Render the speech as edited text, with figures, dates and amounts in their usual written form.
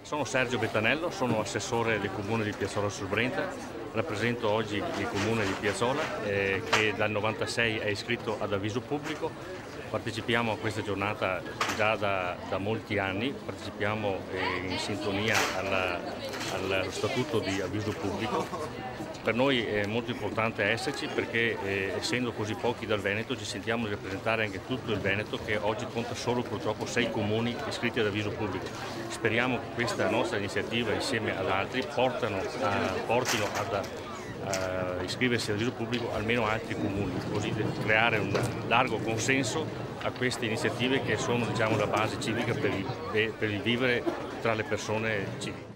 Sono Sergio Bettanello, sono assessore del Comune di Piazzola sul Brenta, rappresento oggi il Comune di Piazzola che dal 96 è iscritto ad avviso pubblico. Partecipiamo a questa giornata già da molti anni, partecipiamo in sintonia allo statuto di avviso pubblico. Per noi è molto importante esserci perché essendo così pochi dal Veneto ci sentiamo di rappresentare anche tutto il Veneto, che oggi conta solo purtroppo 6 comuni iscritti ad avviso pubblico. Speriamo che questa nostra iniziativa insieme ad altri portino ad iscriversi ad avviso pubblico almeno altri comuni, così da creare un largo consenso a queste iniziative che sono, diciamo, la base civica per il vivere tra le persone civili.